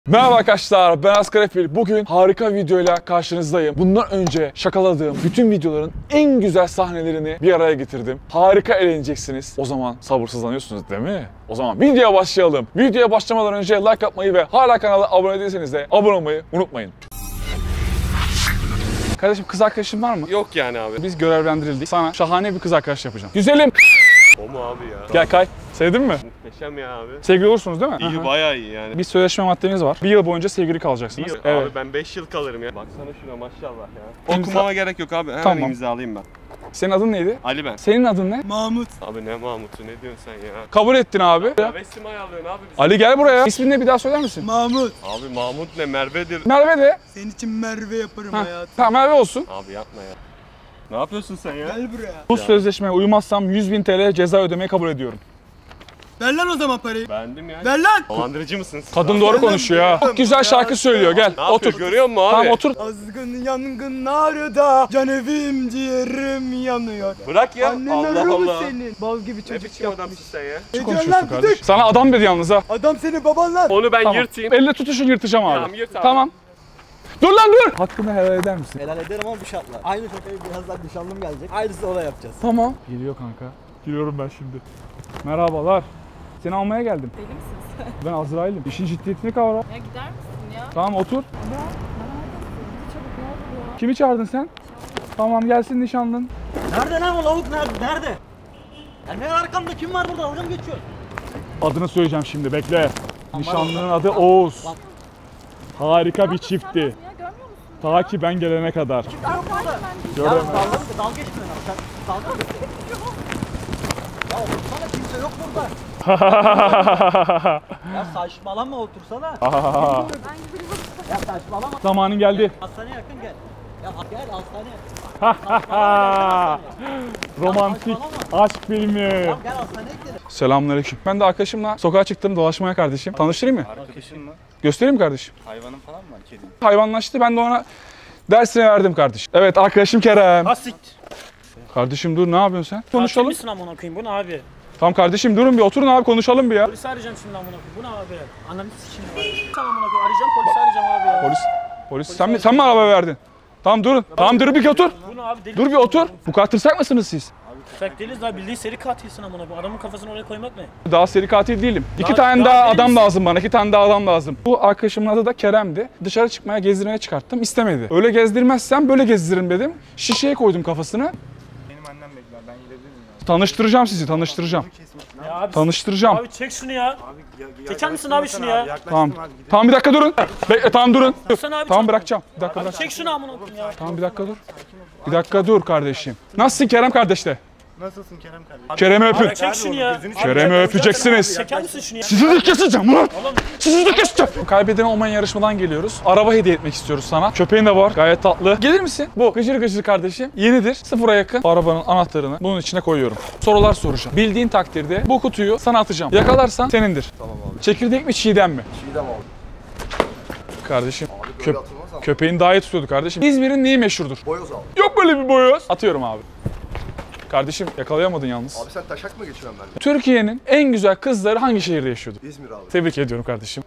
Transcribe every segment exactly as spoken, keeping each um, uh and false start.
Merhaba arkadaşlar, ben Askarefil. Bugün harika videoyla karşınızdayım. Bundan önce şakaladığım bütün videoların en güzel sahnelerini bir araya getirdim. Harika eğleneceksiniz. O zaman sabırsızlanıyorsunuz değil mi? O zaman videoya başlayalım. Videoya başlamadan önce like atmayı ve hala kanala abone değilseniz de abone olmayı unutmayın. Kardeşim, kız arkadaşın var mı? Yok yani abi. Biz görevlendirildik. Sana şahane bir kız arkadaş yapacağım. Güzelim. O mu abi ya? Gel kay. Sevdin mi? Muhteşem ya abi. Sevgili olursunuz değil mi? İyi, Aha. bayağı iyi yani. Bir sözleşme maddemiz var. Bir yıl boyunca sevgili Bir kalacaksınız. yıl, Evet. abi ben beş yıl kalırım ya. Baksana şuna maşallah ya. İmza- Okumama gerek yok abi. Hemen Tamam. imzalayayım ben. Senin adın neydi? Ali ben. Senin adın ne? Mahmut. Abi ne Mahmut'u ne diyorsun sen ya? Kabul ettin abi. Ya Vestim ayarlıyorsun abi bizi. Ali gel buraya. İsmini ne bir daha söyler misin? Mahmut. Abi Mahmut ne Merve'dir. Merve de. Senin için Merve yaparım Ha, hayatım. tamam Merve olsun. Abi yapma ya. Ne yapıyorsun sen ya? Gel buraya. Bu sözleşmeye uymazsam yüz bin T L ceza ödemeyi kabul ediyorum. Ver lan o zaman parayı. Beğendim ya. Ver lan. Dolandırıcı mısın? Kadın doğru konuşuyor ya. Çok güzel şarkı söylüyor. Gel Ne yapıyor otur. görüyor musun abi? Tamam otur. Azgın yangınlarda can evim ciğerim yanıyor. Bırak ya. Annen Allah arı mı Allah. senin? Bal gibi Ne çocuk biçim yapmış. adamsın sen ya? Ne Ne diyorsun konuşuyorsun lan kardeşim? düdük? Sana adam dedi yalnız ha. Adam senin baban lan. Onu ben Tamam. yırtayım. Elle tutuşun yırtacağım abi. Tamam, yırt abi. Tamam. Dur lan dur. Hakkını helal eder misin? Helal ederim ama bir şartla. Aynı şakayı birazdan nişanlım gelecek. Aynısını ona yapacağız. Tamam. Geliyor kanka. Geliyorum ben şimdi. Merhabalar. Seni almaya geldim. Deli misin sen? Ben Azrail'im. İşin ciddiyetini kavra. Ya gider misin ya? Tamam otur. Ya neredesin? Çabuk ne olur ya? Kimi çağırdın sen? Tamam gelsin nişanlın. Nerede lan o lavuk nerede? Nerede? Ya ne arkamda kim var burada? Dalga mı geçiyor? Adını söyleyeceğim şimdi bekle. Nişanlının adı Oğuz. Harika bir çiftti. Ya görmüyor musun? Ta ki ben gelene kadar. Arkadaşım ben Gördün Ya mü? dalga mı? Dalga geçmiyor lan. Sen dalga mı? Ya otursana kimse yok burada. Ya saçmalama otursana. Ya saçmalama. Zamanın geldi. Hastaneye yakın gel. Ya gel hastaneye. Romantik aşk filmi. Ya gel hastaneye gidelim. Selamünaleyküm. Ben de arkadaşımla sokağa çıktım dolaşmaya kardeşim. Tanıştırayım mı? Arkadaşın mı? Göstereyim mi kardeşim? Hayvanın falan mı var kedin? Hayvanlaştı. Ben de ona dersini verdim kardeşim. Evet arkadaşım Kerem. Asit. Kardeşim dur ne yapıyorsun sen? Konuşalım. Misin amına koyayım? Bu ne abi? Tamam kardeşim durun bir oturun abi konuşalım bir ya. Polisi arayacağım şimdi amına koyayım. Bu ne abi? Ananı sikeyim abi. Sen amına koyayım arayacağım polisi arayacağım abi ya. Polis. Polis sen mi sen mi araba verdin? Tamam durun. Tamam dur bir otur. Bu ne abi? Deli Dur bir otur. Bu kadar tırsak mısınız siz? Tüfek değiliz daha bildiğin seri katilsin amına koyayım. Adamın kafasını oraya koymak ne? Daha seri katil değilim. İki Daha- tane daha daha deli adam misin? lazım bana. İki tane daha adam lazım. Bu arkadaşımın adı da Kerem'di. Dışarı çıkmaya, gezdirmeye çıkarttım. İstemedi. Öyle gezdirmezsem böyle gezdiririm dedim. Şişeye koydum kafasını. Benim annem bekler. Ben gidebilir miyim? Tanıştıracağım sizi, tanıştıracağım. Ya abi, Tanıştıracağım. abi çek şunu ya. Abi ya, ya, Çeker misin abi şunu ya? Yaklaştım Tamam. abi gidelim. Tamam bir dakika durun. Bekle tamam durun. Dur. Sen abi Tamam çek. bırakacağım. Bir dakika Abi bırak. çek şunu amına koyayım ya. Tamam bir dakika dur. Bir dakika dur kardeşim. Nasılsın Kerem kardeş de? Nasılsın Kerem kardeşim? Kerem'i öpün. Abi çek şunu ya. Kerem'i öpeceksiniz. Çeker misin şunu ya? Sizi de keseceğim ulan. Sizi de keseceğim. Kaybeden olmayan yarışmadan geliyoruz. Araba hediye etmek istiyoruz sana. Köpeğin de var. Gayet tatlı. Gelir misin? Bu gıcır gıcır kardeşim. Yenidir. Sıfıra yakın. Arabanın anahtarını bunun içine koyuyorum. Sorular soracağım. Bildiğin takdirde bu kutuyu sana atacağım. Yakalarsan senindir. Tamam abi. Çekirdek mi çiğdem mi? Çiğdem abi. Kardeşim. Abi Köp böyle atılmaz ama. köpeğin daha iyi tutuyordu kardeşim. İzmir'in neyi meşhurdur? Boyoz abi. Yok böyle bir boyoz. Atıyorum abi. Kardeşim yakalayamadın yalnız. Abi sen taşak mı geçiyorsun benimle? Türkiye'nin en güzel kızları hangi şehirde yaşıyordu? İzmir abi. Tebrik ediyorum kardeşim.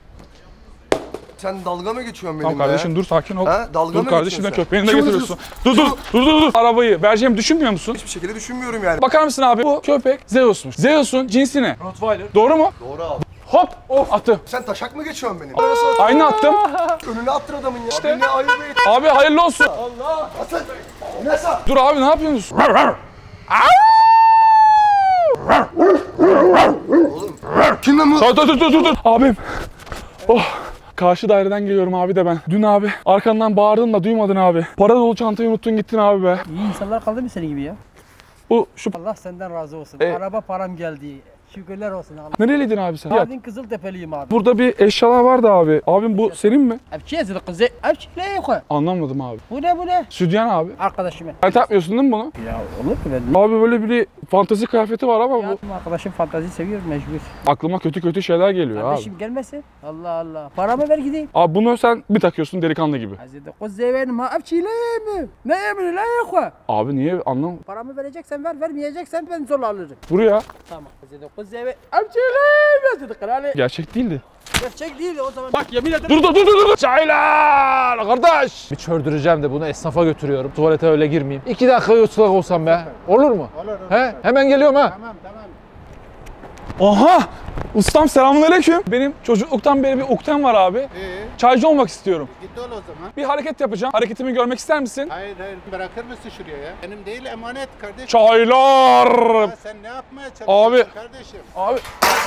Sen dalga mı geçiyorsun benimle? Tamam kardeşim dur sakin ol. Ha? Dalga Dur mı kardeşim de geçiyorsun sen? köpeğini de Şunu getiriyorsun. Dur dur dur dur dur. Arabayı vereceğimi düşünmüyor musun? Hiçbir şekilde düşünmüyorum yani. Bakar mısın abi? Bu köpek Zeus'muş. Zeus'un cinsi ne? Rottweiler. Doğru mu? Doğru abi. Hop! Oh attı. Sen taşak mı geçiyorsun benim? Aynı attım. Önüne attır adamın ya. İşte. Abi ne ayıp et. Abi hayırlı olsun. Allah. Atın. Ne sen? Dur abi ne yapıyorsunuz? Oğlum. Kimden bu? Dur dur dur dur dur. Abim. Oh. Karşı daireden geliyorum abi de ben. Dün abi arkandan bağırdın da duymadın abi. Para dolu çantayı unuttun gittin abi be. İyi insanlar kaldı mı senin gibi ya? Bu şu Allah senden razı olsun. E- Araba param geldi. Şükürler olsun Allah. nereliydin abi sen? Ya, Abin Kızıltepeliyim abi. burada bir eşyalar vardı abi. Abim bu senin mi? Hepçi yazılı kızı. Hepçi ne yok? Anlamadım abi. Bu ne bu ne? Südyen abi. Arkadaşım. Sen takmıyorsun değil mi bunu? Ya olur mu ben? Abi böyle bir fantezi kıyafeti var ama bu Ya, arkadaşım fantazi seviyor mecbur. aklıma kötü kötü şeyler geliyor Kardeşim abi. gelmesin. Allah Allah. Paramı ver gideyim. Abi bunu sen bir takıyorsun delikanlı gibi. Hazreti kız benim ha. Hepçi ne mi? Ne yemin ne yok? Abi niye anlam? Paramı vereceksen ver, vermeyeceksen ben zorla alırım. Buraya. Tamam. Hazreti kız Kız eve amçiyle dedi krali. Gerçek değildi. Gerçek değil o zaman. Bak yemin ederim. Dur dur dur dur dur. Çaylar kardeş. Bir çördüreceğim de bunu esnafa götürüyorum. Tuvalete öyle girmeyeyim. İki dakika yutsulak olsam be. Olur mu? Olur. He? Hemen geliyorum ha. Tamam tamam. Aha! Ustam selamünaleyküm. Benim çocukluktan beri bir uktem var abi. İyi. Çaycı olmak istiyorum. Git ol o zaman. Bir hareket yapacağım. Hareketimi görmek ister misin? Hayır hayır bırakır mısın şuraya ya? Benim değil emanet kardeşim. Çaylar! Ya sen ne yapmaya çalışıyorsun Abi. kardeşim? Abi,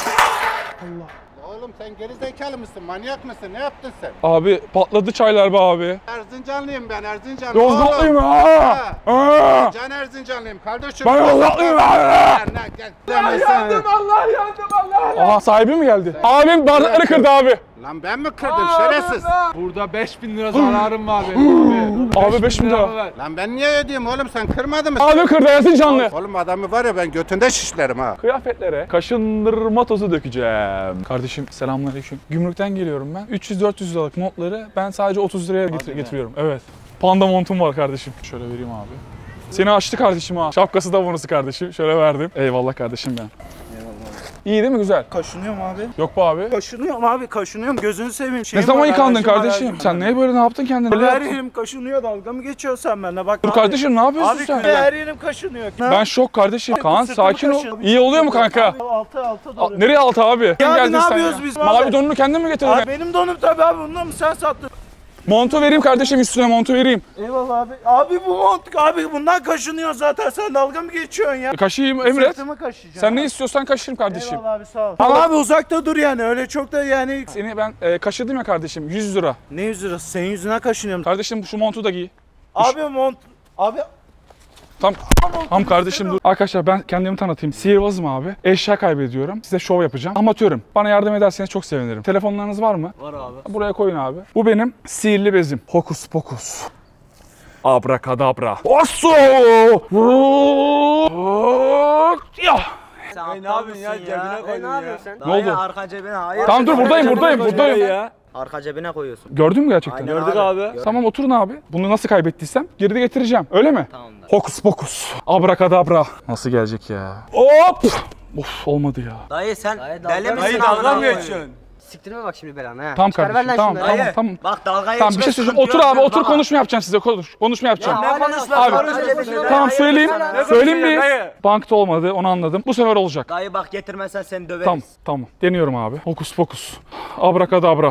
Oğlum sen geri zekalı mısın? Manyak mısın? Ne yaptın sen? abi patladı çaylar be abi. Erzincanlıyım ben Erzincanlı. Yozgatlıyım Oğlum. ha! Ha! Can Erzincanlıyım kardeşim. Ben Yozgatlıyım ha! Gel gel. Yandım Allah yandım Allah! Aha sahibi mi geldi? Abim bardakları kırdı abi. Lan ben mi kırdım şerefsiz? Burada beş bin lira zararım var benim abi. Abi beş bin lira. Lan ben niye ödeyeyim oğlum sen kırmadın mı? Abi kırdı Erzincanlı. Oğlum adamı var ya ben götünde şişlerim ha. Kıyafetlere kaşındırma tozu dökeceğim. Kardeşim selamünaleyküm. Gümrükten geliyorum ben. üç yüz dört yüz liralık montları ben sadece otuz liraya getir- getiriyorum. Evet. Panda montum var kardeşim. Şöyle vereyim abi. Seni açtı kardeşim ha. Şapkası da bonusu kardeşim. Şöyle verdim. Eyvallah kardeşim ben. İyi değil mi? Güzel. Kaşınıyorum abi. Yok be abi. Kaşınıyorum abi kaşınıyorum gözünü seveyim. Ne Şeyim zaman var, yıkandın alerjim var, kardeşim? alerjim Sen var. neye böyle ne yaptın kendine? Böyle Her yaptın. yerim kaşınıyor dalga mı geçiyorsun sen benimle bak. Dur kardeşim ne yapıyorsun Abi sen? her yerim kaşınıyor. Ben şok kardeşim. Kaan Sırtımı sakin ol. kaşıyorum. İyi oluyor mu kanka? Altı altı Al, doğru. nereye altı abi? Kim abi, geldin ne sen yapıyoruz ya? biz? Mavi Abi. donunu kendin mi getirdin? Abi benim donum tabii abi bundan mı sen sattın? Montu vereyim kardeşim üstüne montu vereyim. Eyvallah abi. Abi bu mont abi bundan kaşınıyor zaten sen dalga mı geçiyorsun ya? Kaşıyım Emret. Sırtımı kaşıyacağım. Sen ne istiyorsan kaşırım kardeşim. Eyvallah abi sağ ol. Ama abi uzakta dur yani öyle çok da yani. Seni ben e, kaşıdım ya kardeşim yüz lira. Ne yüz lirası senin yüzüne kaşınıyorum. Kardeşim şu montu da giy. Abi mont. Abi Tam tam kardeşim dur. Arkadaşlar ben kendimi tanıtayım. Sihirbazım abi. Eşya kaybediyorum. Size şov yapacağım. Amatörüm. Bana yardım ederseniz çok sevinirim. Telefonlarınız var mı? Var abi. Buraya koyun abi. Bu benim sihirli bezim. Hokus pokus. Abrakadabra. Osso! Ya. Sen ne yapıyorsun ya? Cebine koydun ya. Ne yapıyorsun sen? Ne oldu? Arka cebine hayır. Tamam dur buradayım buradayım buradayım. Ya. Arka cebine koyuyorsun. Gördün mü gerçekten? Aynen Gördük abi. abi. Tamam oturun abi. Bunu nasıl kaybettiysem geri de getireceğim. Öyle mi? Tamamdır. Hokus pokus. Abrakadabra. Nasıl gelecek ya? Hop! Of olmadı ya. Dayı sen Dayı deli dalga- misin? Dayı amına dalga mı koyayım? geçiyorsun? Siktirme bak şimdi belanı ha. Tamam Çıkar ver kardeşim lan tamam şunları. tamam tamam. Bak dalga Tamam bir şey söyleyeceğim. Otur abi otur konuşma yapacağım size. Konuş, konuşma yapacağım. Ne konuş Abi, lan? Konuş. Tamam söyleyeyim. Ne Söyleyeyim mi? konuşuyorsun dayı? Bankta olmadı onu anladım. Bu sefer olacak. Dayı bak getirmezsen seni döveriz. Tamam tamam. Deniyorum abi. Hokus pokus. Abrakadabra.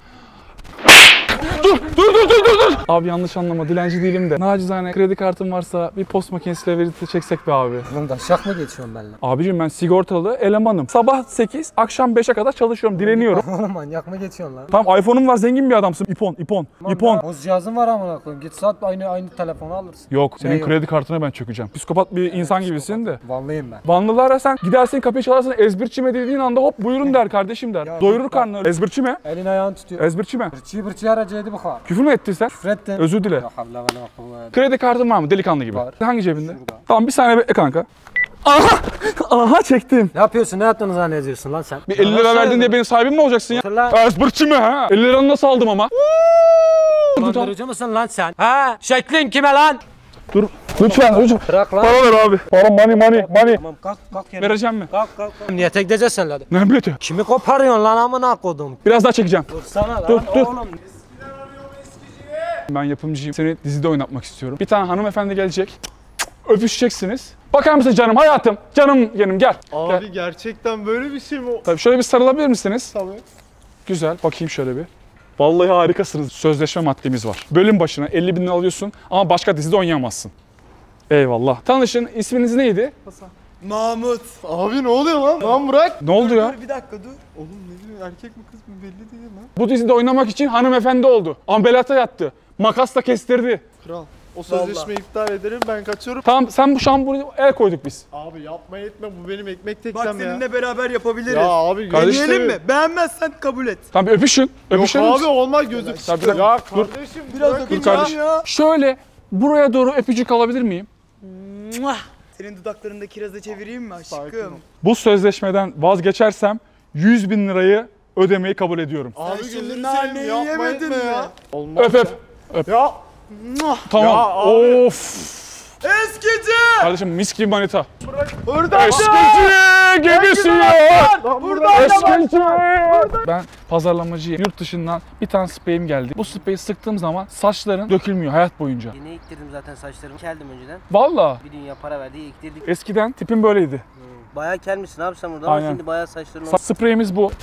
Dur dur dur dur dur dur. Abi yanlış anlama dilenci değilim de. Nacizane kredi kartım varsa bir post makinesiyle verite çeksek be abi. Oğlum da şak mı geçiyorsun benimle? Abicim ben sigortalı elemanım. Sabah sekiz, akşam beşe kadar çalışıyorum, dileniyorum. Oğlum manyak mı geçiyorsun lan? Tamam iPhone'um var, zengin bir adamsın. İpon, ipon, ipon. O cihazın var amına koyayım. Git sat aynı aynı telefonu alırsın. Yok, senin Ne yok? kredi kartına ben çökeceğim. Psikopat bir insan gibisin de. Vanlıyım ben. Vanlılara sen gidersin kapıyı çalarsın, ezbirçi mi dediğin anda hop buyurun der kardeşim der. Ya Doyurur bak- karnını. Ezbirçi mi? Elin ayağını tutuyor. Ezbirçi mi? Bırçıyı bırçıyı aracıydı bu kadar. Küfür mü ettin sen? Küfrettin. Özür dile. La havle ve la kuvvete. Kredi kartın var mı delikanlı gibi? Var. Hangi cebinde? Şurada. Tamam bir saniye bekle kanka. Aha! Aha çektim. Ne yapıyorsun? Ne yaptığını zannediyorsun lan sen? Bir elli lira verdin diye benim sahibim mi olacaksın ya? Otur lan. Ezbirçi mi ha? elli liranı nasıl aldım ama? Dolandırıcı mısın lan sen? Ha? Şeklin kime lan? Dur. Lütfen lütfen. Bırak lan. Para ver abi. Para money money money. Tamam kalk kalk yerine. Vereceğim mi? Kalk kalk kalk. Niyete gideceksin sen lan. Ne bileti? Kimi koparıyorsun lan amına kodum? Biraz daha çekeceğim. Dursana lan Dur, dur. oğlum. Ben yapımcıyım. Seni dizide oynatmak istiyorum. Bir tane hanımefendi gelecek. Öpüşeceksiniz. Bakar mısın canım hayatım? Canım benim gel. Abi Gel. gerçekten böyle bir şey mi? Tabii şöyle bir sarılabilir misiniz? Tabii. Güzel. Bakayım şöyle bir. Vallahi harikasınız. Sözleşme maddemiz var. Bölüm başına elli bin lira alıyorsun ama başka dizide oynayamazsın. Eyvallah. Tanışın. İsminiz neydi? Mahmut. Abi ne oluyor lan? Lan bırak. Ne oldu ya? Dur bir dakika dur. Oğlum ne bileyim erkek mi kız mı belli değil lan. Bu dizide oynamak için hanımefendi oldu. Ameliyata yattı. Makasla kestirdi. Kral. O sözleşmeyi iptal ederim ben kaçıyorum. Tamam sen bu şamburu el koyduk biz. Abi yapma etme bu benim ekmek Bak teksem ya. seninle beraber yapabiliriz. Ya abi Kardeş- Deneyelim mi? Beğenmezsen kabul et. Tamam bir öpüşün. Yok Öpüşelim. abi olmaz gözüm. Tabii, tabii. Ya Dur. kardeşim Biraz bırakın dokun Dur kardeş. ya. Şöyle buraya doğru öpücük alabilir miyim? Muah. Senin dudaklarında kirazı çevireyim mi Sakin ol. aşkım? Bu sözleşmeden vazgeçersem yüz bin lirayı ödemeyi kabul ediyorum. Abi Sen gözünü şimdi seveyim naneyi yapma yemedin etme mi? ya. Olmaz. Öp öp. Ya Muah. Tamam. Ya abi. Of. Eskici! Kardeşim mis gibi manita. Burada! Eskici gibisin ya. Burada! Eskici. Ben pazarlamacıyım. Yurt dışından bir tane spreyim geldi. Bu spreyi sıktığım zaman saçların dökülmüyor hayat boyunca. Yeni ektirdim zaten saçlarımı. Keldim önceden. Valla. Bir dünya para verdi ektirdik. Eskiden tipim böyleydi. Bayağı kelmişsin abi sen burada Aynen. ama şimdi bayağı saçların Sa- Spreyimiz bu.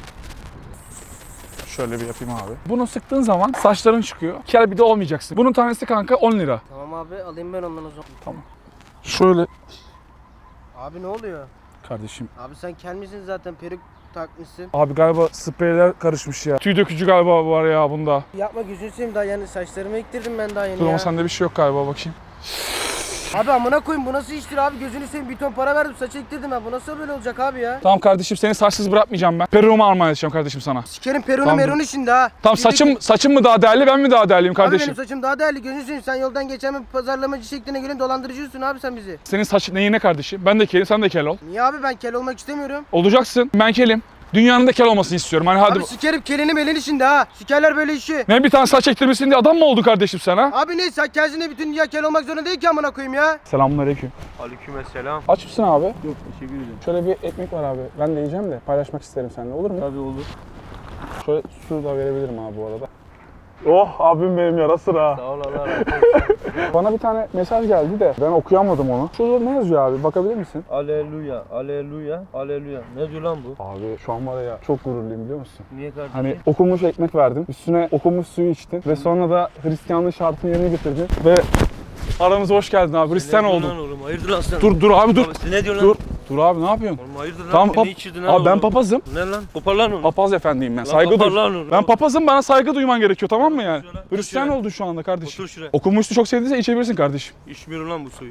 Şöyle bir yapayım abi. Bunu sıktığın zaman saçların çıkıyor. Kel bir de olmayacaksın. Bunun tanesi kanka on lira. Tamam abi alayım ben ondan o zaman. Şöyle Abi ne oluyor? kardeşim. Abi sen kelmişsin zaten peruk takmışsın. Abi galiba spreyler karışmış ya. Tüy dökücü galiba var ya bunda. Yapma gözünü seveyim daha yani saçlarımı ektirdim ben daha yeni Dur ya. ama sende bir şey yok galiba bakayım. Abi amına koyayım bu nasıl iştir abi gözünü seveyim bir ton para verdim saç ektirdim ben bu nasıl böyle olacak abi ya? Tamam kardeşim seni saçsız bırakmayacağım ben. Peruğumu armağan edeceğim kardeşim sana. Sikerim perunu Tamam, merunu şimdi ha. Tamam Bir de saçım ki- saçım mı daha değerli ben mi daha değerliyim Abi kardeşim? benim saçım daha değerli gözünü seveyim sen yoldan geçen bir pazarlamacı şekline gelin dolandırıcısın abi sen bizi. Senin saç neyine kardeşim? Ben de kelim sen de kel ol. Niye abi ben kel olmak istemiyorum. Olacaksın. Ben kelim. Dünyanın da kel olmasını istiyorum. Hani hadi. Abi sikerim kelini melini şimdi ha. Sikerler böyle işi. Ne bir tane saç ektirmesin diye adam mı oldun kardeşim sen ha? Abi ne sen kelsin bütün dünya kel olmak zorunda değil ki amına koyayım ya. Selamünaleyküm. Aleykümselam. Aç mısın abi? Yok teşekkür ederim. Şöyle bir ekmek var abi. Ben de yiyeceğim de paylaşmak isterim seninle olur mu? Tabii olur. Şöyle su da verebilirim abi bu arada. Oh abim benim yarası ha. Sağ ol Allah razı olsun. Bana bir tane mesaj geldi de ben okuyamadım onu. Şurada ne yazıyor abi? Bakabilir misin? Aleluya, aleluya, aleluya. Ne diyor lan bu? Abi şu an var ya çok gururluyum biliyor musun? Niye kardeşim? Hani okunmuş ekmek verdim. Üstüne okunmuş suyu içtin ve sonra da Hristiyanlığın şartını yerine getirdin ve aramıza hoş geldin abi. Hristiyan Ne diyorsun oldun. lan oğlum? Hayırdır lan sen? Dur dur abi dur. Abi, sen ne diyorsun Dur. lan? Dur abi ne yapıyorsun? Oğlum hayırdır lan? Tamam Sen pap- ne içirdin lan Abi ben oğlum? papazım. Ne lan? Kopar lan onu. Papaz efendiyim ben. Lan Saygı kopar duy. lan onu. Ben papazım bana saygı duyman gerekiyor tamam mı yani? Otur şuraya. Hristiyan Otur oldun şu anda kardeşim. Otur şuraya. Okunmuş su çok sevdiyse içebilirsin kardeşim. İçmiyorum lan bu suyu.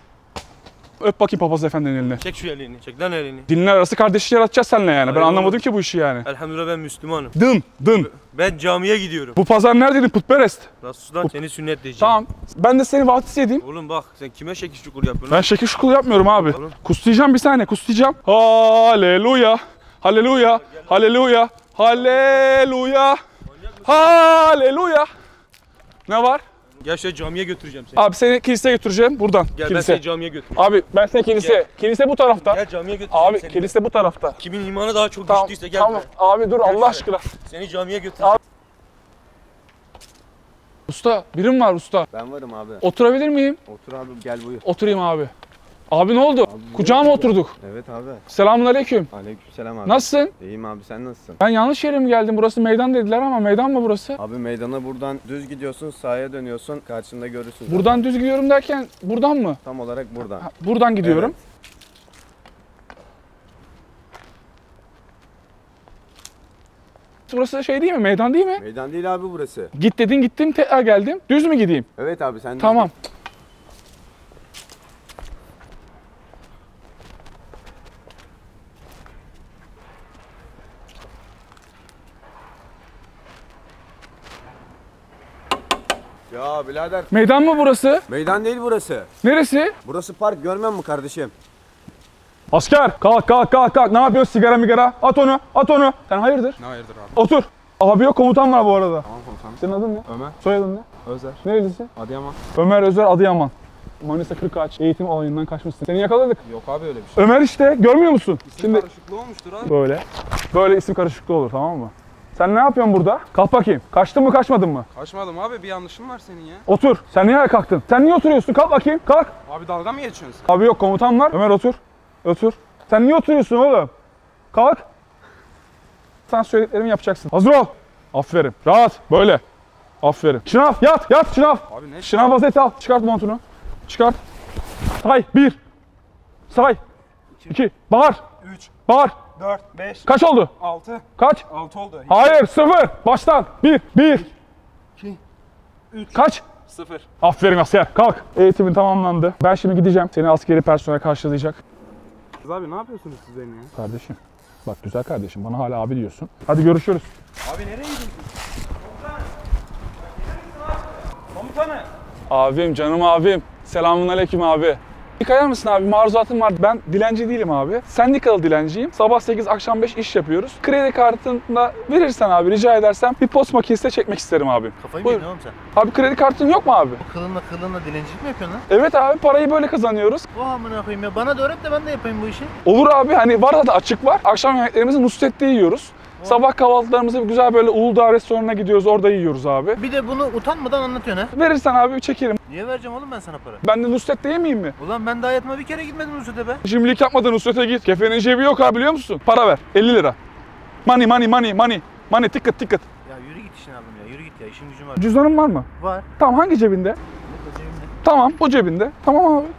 Öp bakayım papaz efendinin elini. Çek şu elini. Çek lan elini. Dinler arası kardeşlik yaratacağız seninle yani. Ben Hayır anlamadım oğlum. ki bu işi yani. Elhamdülillah ben Müslümanım. Dın, dın. Ben camiye gidiyorum. Bu pazar neredeydin putperest? Nasıl lan seni sünnet diyeceğim. Tamam. Ben de seni vaftiz edeyim. Oğlum bak sen kime şekil şukur yapıyorsun Ben lan? şekil şukul yapmıyorum abi. Oğlum. Kustayacağım bir saniye kustayacağım. Haleluya. Haleluya. Haleluya. Haleluya. Haleluya. Ne var? Gel şöyle camiye götüreceğim seni. Abi seni kiliseye götüreceğim buradan. Gel ben kilise. seni camiye götüreyim. Abi ben seni kilise. Gel. Kilise bu tarafta. Gel camiye götüreceğim Abi seni. kilise bu tarafta. Kimin imanı daha çok Tamam. güçlüyse gel Tamam. buraya. Abi dur Gel Allah şuraya. aşkına. Seni camiye götüreceğim. Usta birim var usta. Ben varım abi. Oturabilir miyim? Otur abi gel buyur. Oturayım abi. Abi ne oldu? Kucağıma buyur. oturduk. Evet abi. Selamünaleyküm. Aleykümselam abi. Nasılsın? İyiyim abi sen nasılsın? Ben yanlış yere mi geldim? Burası meydan dediler ama meydan mı burası? Abi meydana buradan düz gidiyorsun, sahaya dönüyorsun, karşında görürsün. zaten. Buradan düz gidiyorum derken buradan mı? Tam olarak buradan. Ha, buradan gidiyorum. Burası şey değil mi? Meydan değil mi? Meydan değil abi burası. Git dedin gittim tekrar geldim. Düz mü gideyim? Evet abi sen düz Tamam. git. Ya birader. Meydan mı burası? Meydan değil burası. Neresi? Burası park görmem mi kardeşim? Asker kalk kalk kalk kalk. Ne yapıyorsun sigara migara? At onu at onu. Sen hayırdır? Ne hayırdır abi? Otur. Abi yok komutan var bu arada. Tamam komutanım. Senin adın ne? Ömer. Soyadın ne? Özer. Nerelisin? Adıyaman. Ömer Özer Adıyaman. Manisa Kırkağaç eğitim alanından kaçmışsın. Seni yakaladık. Yok abi öyle bir şey. Ömer işte görmüyor musun? Şimdi Karışıklığı olmuştur abi. böyle. Böyle isim karışıklığı olur tamam mı? Sen ne yapıyorsun burada? Kalk bakayım. Kaçtın mı kaçmadın mı? Kaçmadım abi bir yanlışın var senin ya. Otur. Sen niye ayağa kalktın? Sen niye oturuyorsun? Kalk bakayım. Kalk. Abi dalga mı geçiyorsun sen? Abi yok komutan var. Ömer otur. Otur. Sen niye oturuyorsun oğlum? Kalk. Sen söylediklerimi yapacaksın. Hazır ol. Aferin. Rahat. Böyle. Aferin. Şınav. Yat. Yat şınav. Abi ne? Şınav vaziyeti al. Çıkart montunu. Çıkart. Say. Bir. Say. İki. Bağır. üç, Bağır. dört, beş, Kaç oldu? altı, Kaç? altı oldu. Hayır. Sıfır. Baştan. Bir. Bir. iki, üç, Kaç? sıfır. Aferin asker. Kalk. Eğitimin tamamlandı. Ben şimdi gideceğim. Seni askeri personel karşılayacak. Kız abi ne yapıyorsunuz siz benim ya? Kardeşim. Bak güzel kardeşim. Bana hala abi diyorsun. Hadi görüşürüz. Abi nereye gidiyorsun? Komutanı! Komutanı! Abim, canım abim. Selamünaleyküm abi. Bir kayar mısın abi? Maruzatım var. Ben dilenci değilim abi. Sendikalı dilenciyim. Sabah sekiz akşam beş iş yapıyoruz. Kredi kartını verirsen abi rica edersem bir post makinesiyle çekmek isterim abi. Kafayı mı Buyur. yedin oğlum sen? Abi kredi kartın yok mu abi? Bu kılınla kılınla dilencilik mi yapıyorsun lan? Evet abi parayı böyle kazanıyoruz. O amına koyayım ya. Bana da öğret de ben de yapayım bu işi. Olur abi hani var da açık var. Akşam yemeklerimizi Nusret'te yiyoruz. Sabah kahvaltılarımızı güzel böyle Uludağ restoranına gidiyoruz orada yiyoruz abi. Bir de bunu utanmadan anlatıyorsun ha. Verirsen abi çekerim. Niye vereceğim oğlum ben sana para? Ben de Nusret'te yemeyeyim mi? Ulan ben de hayatıma bir kere gitmedim Nusret'e be. Şimdilik yapmadan Nusret'e git. Kefenin cebi yok abi biliyor musun? Para ver. elli lira. Money money money money. Money ticket ticket. Ya yürü git işini aldım ya. Yürü git ya. İşin gücüm var. Cüzdanın var mı? Var. Tamam hangi cebinde? Tamam bu cebinde. Tamam abi.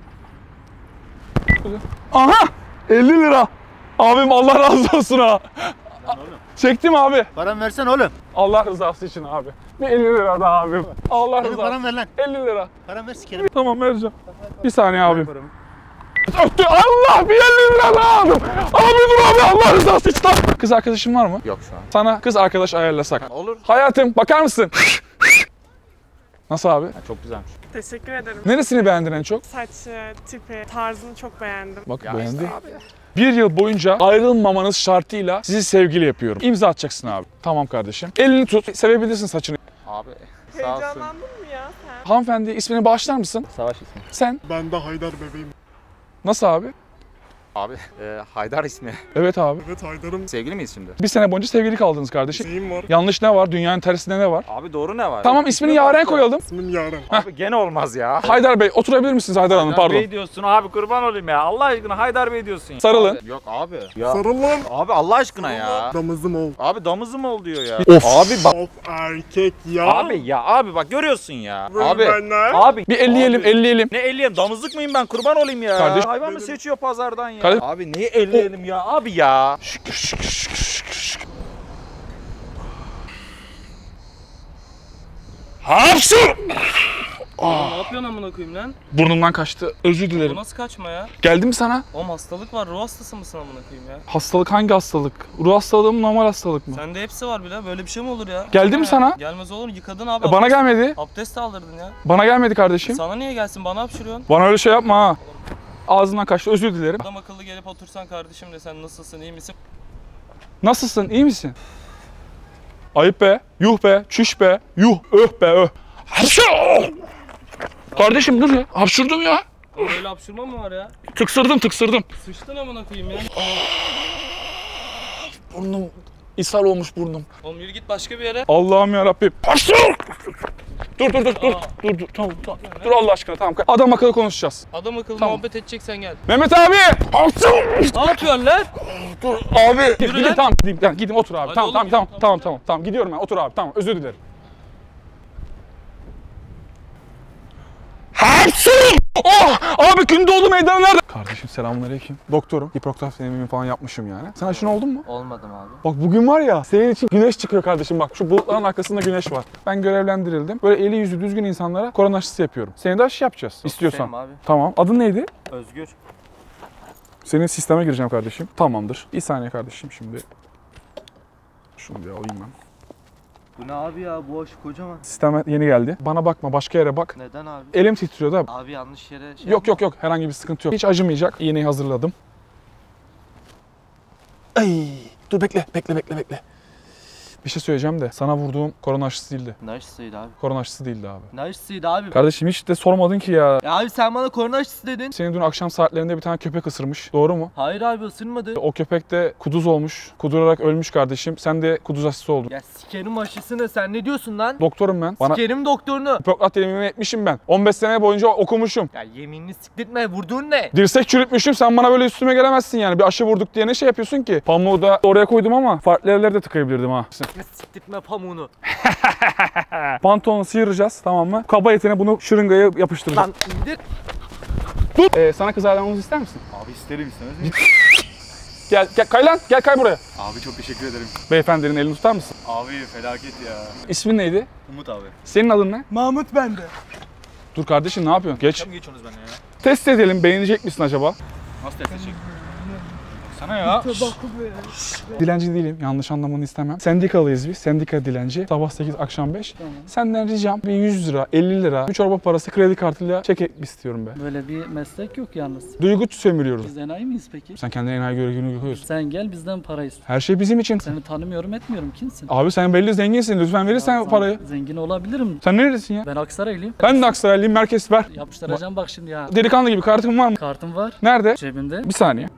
Aha! elli lira. Abim Allah razı olsun ha. Çektim abi. Param versen oğlum. Allah rızası için abi. Bir elli lira da abim. Allah Benim rızası. param ver lan. elli lira. Param ver sikerim. Tamam vereceğim. Bir saniye abim. Öttü. Allah bir elli lira daha aldım. Abi dur abi Allah rızası için. Kız arkadaşın var mı? Yok şu an. Sana kız arkadaş ayarlasak. Olur. Hayatım bakar mısın? Nasıl abi? Çok güzelmiş. Teşekkür ederim. Neresini beğendin en çok? Saçı, tipi, tarzını çok beğendim. Bak beğendi. Bir yıl boyunca ayrılmamanız şartıyla sizi sevgili yapıyorum. İmza atacaksın abi. Tamam kardeşim. Elini tut. Sevebilirsin saçını. Abi sağ olsun. Heyecanlandın mı ya sen? Hanımefendi ismini bağışlar mısın? Savaş ismi. Sen. Ben de Haydar bebeğim. Nasıl abi? Abi e, Haydar ismi. Evet abi. Evet Haydar'ım. Sevgili miyiz şimdi? Bir sene boyunca sevgili kaldınız kardeşim. Neyim var? Yanlış ne var? Dünyanın tersinde ne var? Abi doğru ne var? Tamam ismini Yaren koyalım. İsmim Yaren. Abi gene olmaz ya. Haydar Bey oturabilir misiniz Haydar Hanım pardon. Bey diyorsun abi kurban olayım ya. Allah aşkına Haydar Bey diyorsun ya. Sarılın. Yok abi. Ya. Sarıl lan. Abi Allah aşkına ya. Damızım ol. Abi damızım ol diyor ya. Of. Abi bak. Of erkek ya. Abi ya abi bak görüyorsun ya. Abi. Benler. Abi. Bir elleyelim elleyelim. Ne elleyelim damızlık mıyım ben kurban olayım ya. Kardeş- Hayvan mı seçiyor pazardan ya? Kardeş- Abi neyi elleyelim ya abi ya. Hapşu! Ne yapıyorsun amına koyayım lan? Burnumdan kaçtı. Özür Bu dilerim. nasıl kaçma ya? Geldi mi sana? Oğlum hastalık var. Ruh hastası mısın amına koyayım ya? Hastalık hangi hastalık? Ruh hastalığı mı normal hastalık mı? Sende hepsi var bile. Böyle bir şey mi olur ya? Geldi mi Ya. sana? Gelmez olur. Yıkadın abi. E, bana abdest- gelmedi. Abdest aldırdın ya. Bana gelmedi kardeşim. Sana niye gelsin? Bana hapşırıyorsun. Bana öyle şey yapma ha. Ağzından kaçtı özür dilerim. Adam akıllı gelip otursan kardeşim de sen nasılsın, iyi misin? Nasılsın iyi misin? Ayıp be. Yuh be. Çüş be. Yuh. Öh be öh. Hapşu! Kardeşim dur ya. Hapşurdum ya. Oğlum öyle hapşırma mı var ya? Tıksırdım tıksırdım. Sıçtın amına koyayım ya. Burnum ishal olmuş burnum. Oğlum yürü git başka bir yere. Allah'ım ya Rabbim. Hapşu! Dur dur dur dur. Dur dur tamam tamam. Dur Allah aşkına tamam. Adam akıllı konuşacağız. Adam akıllı Tamam. muhabbet edeceksen gel. Mehmet abi! Hapşu! Ne yapıyorsun lan? Dur abi. Gidin lan. tamam gideyim. Yani gideyim otur abi. Hadi Tamam oğlum, tamam yürü, tamam tamam. tamam tamam tamam. Gidiyorum ben. Otur abi. Tamam özür dilerim. Hapşu! Oh! Abi Gündoğdu meydanı nerede? Kardeşim selamünaleyküm. Doktorum. Hipoktaf denememi falan yapmışım yani. Sen aşın oldun mu? Olmadım abi. Bak bugün var ya senin için güneş çıkıyor kardeşim bak. Şu bulutların arkasında güneş var. Ben görevlendirildim. Böyle eli yüzü düzgün insanlara korona aşısı yapıyorum. Seni de aşı yapacağız istiyorsan. isterim abi. Tamam. Adın neydi? Özgür. Senin sisteme gireceğim kardeşim. Tamamdır. Bir saniye kardeşim şimdi. Şunu bir alayım ben. Bu ne abi ya? Bu aşı kocaman. Sisteme yeni geldi. Bana bakma başka yere bak. Neden abi? Elim titriyor da. Abi yanlış yere şey Yok yok yok herhangi bir sıkıntı yok. Hiç acımayacak. İğneyi hazırladım. Ay, dur bekle bekle bekle bekle. Bir şey söyleyeceğim de sana vurduğum korona aşısı değildi. Ne aşısıydı abi? Korona aşısı değildi abi. Ne aşısıydı abi? Kardeşim hiç de sormadın ki ya. Ya abi sen bana korona aşısı dedin. Senin dün akşam saatlerinde bir tane köpek ısırmış. Doğru mu? Hayır abi ısırmadı. O köpek de kuduz olmuş. Kudurarak ölmüş kardeşim. Sen de kuduz aşısı oldun. Ya sikerim aşısını sen ne diyorsun lan? Doktorum ben. Bana Sikerim doktorunu. Hipokrat yeminimi etmişim ben. on beş sene boyunca okumuşum. Ya yeminini sikletme vurduğun ne? Dirsek çürütmüşüm. Sen bana böyle üstüme gelemezsin yani. Bir aşı vurduk diye ne şey yapıyorsun ki? Pamuğu da oraya koydum ama farklı yerlere de tıkayabilirdim ha. Sikletme pamuğunu. Pantolonu sıyıracağız tamam mı? Kaba etine bunu şırıngaya yapıştıracağız. Lan indir. Dur. Ee, sana kız ayarlamamızı ister misin? Abi isterim istemez miyim? Gel, gel kay lan. Gel kay buraya. Abi çok teşekkür ederim. Beyefendinin elini tutar mısın? Abi felaket ya. İsmin neydi? Umut abi. Senin adın ne? Mahmut bende. Dur kardeşim ne yapıyorsun? Geç. Tam geçiyorsunuz benimle ya. Test edelim. Beğenecek misin acaba? Nasıl test edecek? Bıraksana ya. Dilenci değilim. Yanlış anlamanı istemem. Sendikalıyız biz. Sendika dilenci. Sabah sekiz, akşam beş. Tamam. Senden ricam bir yüz lira, elli lira, bir çorba parası kredi kartıyla çek istiyorum be. Böyle bir meslek yok yalnız. Duygu sömürüyoruz. Biz enayi miyiz peki? Sen kendine enayi görgünü koyuyorsun. Sen gel bizden para iste. Her şey bizim için. Seni tanımıyorum etmiyorum. Kimsin? Abi sen belli zenginsin. Lütfen verirsen Ya sen parayı. Zengin olabilirim. Sen neredesin ya? Ben Aksaraylıyım. Ben de Aksaraylıyım. Merkez ver. Yapıştıracağım bak şimdi ya. Delikanlı gibi kartın var mı? Kartım var. Nerede? Cebimde. Bir saniye.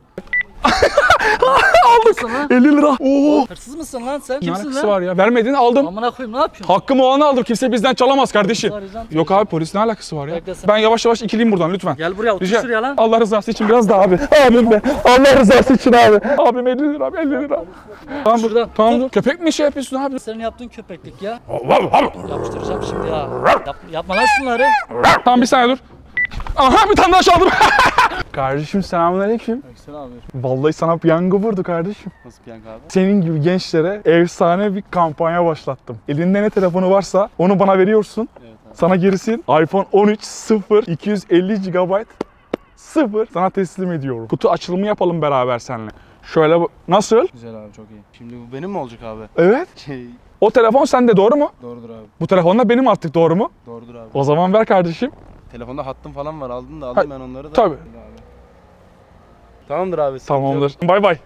Aldık. elli lira. Oo. Hırsız mısın lan sen? Ne Kimsin alakası lan? var ya? Vermedin aldım. Amına koyayım ne yapıyorsun? Hakkımı o an aldım. Kimse bizden çalamaz kardeşim. Arayacağım. Yok abi polis ne alakası var ya? Bekle sen. Ben yavaş yavaş ikileyim buradan lütfen. Gel buraya otur Rica- şuraya lan. Allah rızası için biraz daha abi. Abim be. Allah rızası için abi. Abim elli lira abi elli lira. Tamam dur. Şuradan. Tamam dur. Köpek mi şey yapıyorsun abi? Senin yaptığın köpeklik ya. Yapıştıracağım şimdi ya. Yap, yapma lan şunları. Tamam bir saniye dur. Aha bir tane daha çaldım. Kardeşim selamünaleyküm. Baksana abi. Vallahi sana piyango vurdu kardeşim. Nasıl piyango abi? Senin gibi gençlere efsane bir kampanya başlattım. Elinde ne telefonu varsa onu bana veriyorsun. Evet abi. Sana gerisin iPhone on üç sıfır iki yüz elli gigabayt sıfır sana teslim ediyorum. Kutu açılımı yapalım beraber seninle. Şöyle bu- nasıl? Güzel abi çok iyi. Şimdi bu benim mi olacak abi? Evet. Şey, O telefon sende doğru mu? doğrudur abi. Bu telefon da benim artık doğru mu? Doğrudur abi. O zaman ver kardeşim. Telefonda hattım falan var. Aldın da Ha, aldım ben onları da. tabii. Abi. Tamamdır abi. sıkıntı yok. Tamamdır. Bay bay.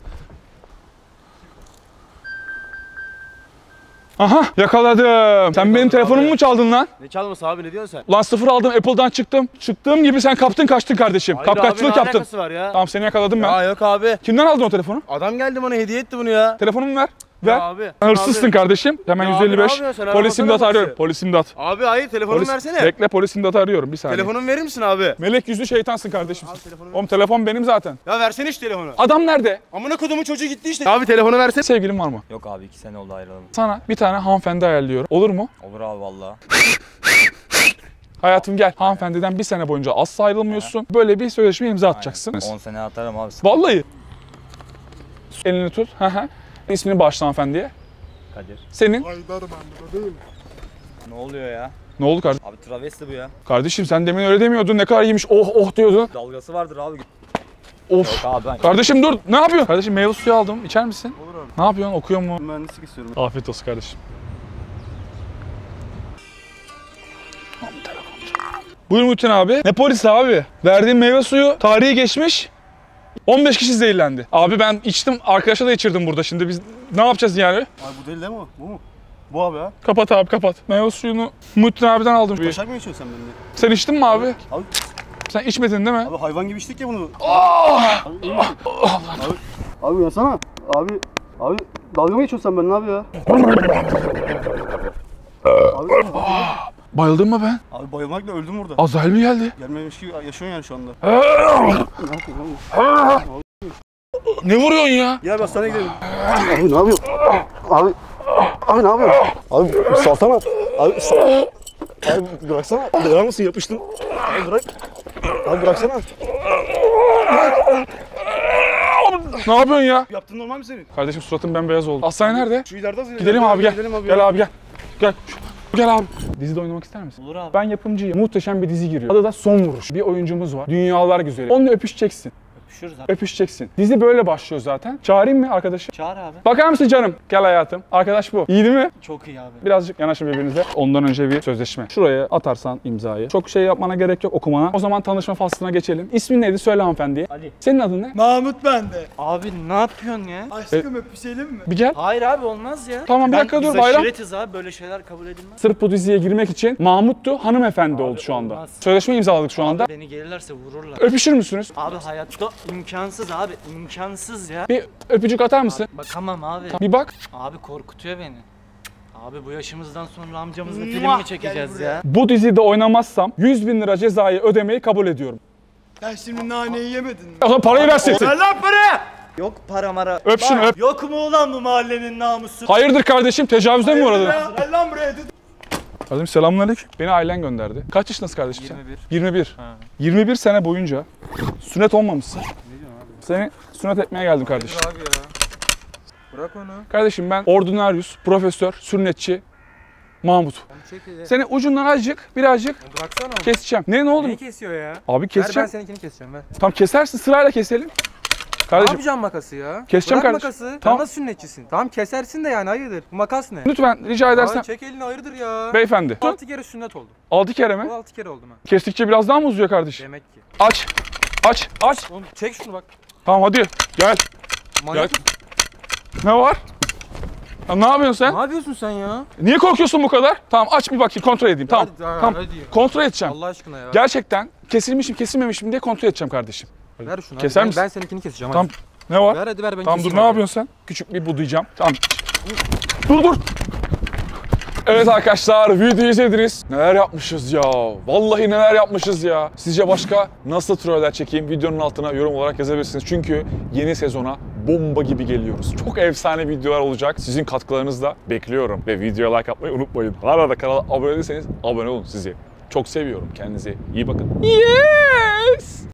Aha yakaladım. Sen benim telefonumu mu çaldın lan? Ne çalması abi ne diyorsun sen? Lan sıfır aldım Apple'dan çıktım. Çıktığım gibi sen kaptın kaçtın kardeşim. Hayır abi, Kapkaççılık ne yaptın. alakası var ya? Tamam seni yakaladım ben. Ya yok abi. Kimden aldın o telefonu? Adam geldi bana hediye etti bunu ya. Telefonumu ver. Ver. Ya abi. Sen hırsızsın abi. kardeşim. Hemen Ya abi, yüz elli beş. ne yapıyorsun sen? Polis imdat Arabasana arıyorum. polisi. Polis imdat. Abi hayır telefonumu Polis- versene. Bekle polis imdatı arıyorum bir saniye. Telefonumu verir misin abi? Melek yüzlü şeytansın kardeşim. Abi telefonu Oğlum telefon benim zaten. Ya versene şu telefonu. Adam nerede? Amına kodumun çocuğu gitti işte. Abi telefonu versene. Sevgilin var mı? Yok abi iki sene oldu ayrılalım. Sana bir tane hanımefendi ayarlıyorum. Olur mu? Olur abi valla. Hayatım gel. Hanımefendiden bir sene boyunca asla ayrılmıyorsun. Böyle bir sözleşme imza atacaksın. on sene atarım abi. Vallahi. Elini tut. Hı hı. İsmini bağışla hanımefendiye. Kadir. Senin. Haydar ben bebeğim. Ne oluyor ya? Ne oldu kardeşim? Abi travesti bu ya. Kardeşim sen demin öyle demiyordun. Ne kadar iyiymiş. Oh oh diyordun. Dalgası vardır abi. Of. Yok abi ben. Kardeşim dur. Ne yapıyorsun? Kardeşim meyve suyu aldım. İçer misin? Olur abi. Ne yapıyorsun? Okuyor mu? Mühendislik istiyorum. Afiyet olsun kardeşim. Buyur Muhittin abi. Ne polisi abi? Verdiğim meyve suyu tarihi geçmiş. on beş kişi zehirlendi. Abi ben içtim, arkadaşa da içirdim burada. Şimdi biz ne yapacağız yani? Abi bu değil değil mi? Bu mu? Bu abi ha. Kapat abi kapat. Meyve suyunu Muhittin abiden aldım. Taşak mı içiyorsun sen benimle? Sen içtin mi abi? Abi, Sen içmedin değil mi? abi hayvan gibi içtik ya bunu. Abi iyi misin? Abi, abi yansana. Abi, abi dalga mı geçiyorsun sen benimle abi ya? Abi, Bayıldın mı ben? abi bayılmakla öldüm burada. Azrail mi geldi? Gelmemiş gibi yaşıyorsun yani şu anda. Ne vuruyorsun ya? Gel hastaneye gidelim. Abi ne yapıyorsun? Abi, abi ne yapıyorsun? Abi salsana. Abi sal. Abi bıraksana. Devam mısın? Yapıştın. Abi bırak. Abi bıraksana. Ne yapıyorsun ya? Yaptığın normal mi senin? Kardeşim suratın bembeyaz oldu. Hastane nerede? Şu ileride az Gidelim abi gel. Gidelim abi. Gel abi gel. Gel. Gel abi. Dizide oynamak ister misin? Olur abi. Ben yapımcıyım. Muhteşem bir dizi giriyor. Adı da Son Vuruş. Bir oyuncumuz var. Dünyalar güzeli. Onunla öpüşeceksin. Öpüşürüz abi. Öpüşeceksin. Dizi böyle başlıyor zaten. Çağırayım mı arkadaşı? Çağır abi. Bakar mısın canım? Gel hayatım. Arkadaş bu. İyi değil mi? Çok iyi abi. Birazcık yanaşın birbirinize. Ondan önce bir sözleşme. Şuraya atarsan imzayı. Çok şey yapmana gerek yok okumana. O zaman tanışma faslına geçelim. İsmin neydi? Söyle hanımefendiye. Ali. Senin adın ne? Mahmut bende. Abi ne yapıyorsun ya? Aşkım öpüşelim mi? Bir gel. Hayır abi olmaz ya. Tamam bir Ben- dakika dur biz bayram. aşiretiz abi böyle şeyler kabul edilmez. Sırf bu diziye girmek için Mahmut'tu hanımefendi oldu şu anda. olmaz. Sözleşme imzaladık şu anda. Abi beni gelirlerse vururlar. Öpüşür müsünüz? Abi hayatta imkansız abi imkansız ya. Bir öpücük atar mısın? Bakamam abi. Bir bak. Abi korkutuyor beni. Abi bu yaşımızdan sonra amcamızla film mi çekeceğiz ya? Bu dizide oynamazsam yüz bin lira cezayı ödemeyi kabul ediyorum. Sen şimdi naneyi yemedin mi? O zaman parayı versin. Ver lan para! Yok para mara. Öp şunu öp. Yok mu ulan bu mahallenin namusu? Hayırdır kardeşim tecavüzde mi uğradın? Gel lan buraya. Kardeşim selamünaleyküm. Beni ailen gönderdi. Kaç yaşındasın kardeşim sen? yirmi bir. yirmi bir. yirmi bir sene boyunca sünnet olmamışsın. Seni sünnet etmeye geldim kardeşim. Abi ya. Bırak onu. Kardeşim ben ordinaryus, profesör, sünnetçi Mahmut. Seni ucundan azıcık, birazcık Bıraksana. keseceğim. Ne ne oldu? Neyi kesiyor ya? Abi Ver ben keseceğim. seninkini keseceğim ver. Tamam kesersin sırayla keselim. Ne Kardeşim yapacaksın makası ya? Keseceğim Bırak kardeşim. makası. Tamam. Sen nasıl sünnetçisin? Tamam kesersin de yani hayırdır? Bu makas ne? lütfen rica edersen. Abi çek elini hayırdır ya. Beyefendi. altı kere sünnet oldu. altı kere mi? Bu altı kere oldu mu? Kestikçe biraz daha mı uzuyor kardeşim? Demek ki. Aç. Aç. Aç. Oğlum çek şunu bak. Tamam hadi. Gel. Manyak. Gel. Ne var? Ya ne yapıyorsun sen? Ne yapıyorsun sen ya? Niye korkuyorsun bu kadar? Tamam aç bir bakayım kontrol edeyim. Tamam. Hadi, hadi, Tamam. hadi. Kontrol edeceğim. Allah aşkına ya. Gerçekten kesilmişim kesilmemişim diye kontrol edeceğim kardeşim. Ver şunu. Keser hadi. misin? Ben, ben seninkini keseceğim. Tamam. Hadi. Ne var? Ver hadi ver ben Tamam dur keseyim ne hadi. yapıyorsun sen? Küçük bir budayacağım. Tamam. Dur dur. Evet arkadaşlar videoyu izlediniz. Neler yapmışız ya. Vallahi neler yapmışız ya. Sizce başka nasıl troller çekeyim? Videonun altına yorum olarak yazabilirsiniz. Çünkü yeni sezona bomba gibi geliyoruz. Çok efsane videolar olacak. Sizin katkılarınızı da bekliyorum. Ve videoya like atmayı unutmayın. Hala da kanala abone değilseniz abone olun sizi. Çok seviyorum. Kendinize iyi bakın. Yes!